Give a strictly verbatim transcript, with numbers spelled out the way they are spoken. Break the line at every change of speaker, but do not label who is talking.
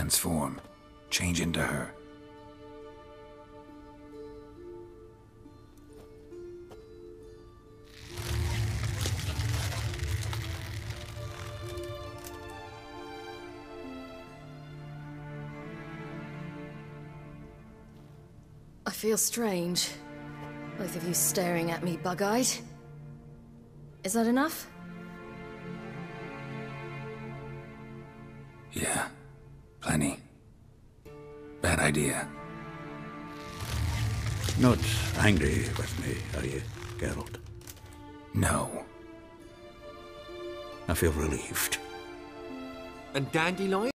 transform, change into her.
I feel strange. Both of you staring at me bug-eyed. Is that enough?
Yeah, plenty. Bad idea.
Not angry with me, are you, Geralt?
No.
I feel relieved.
And Dandelion?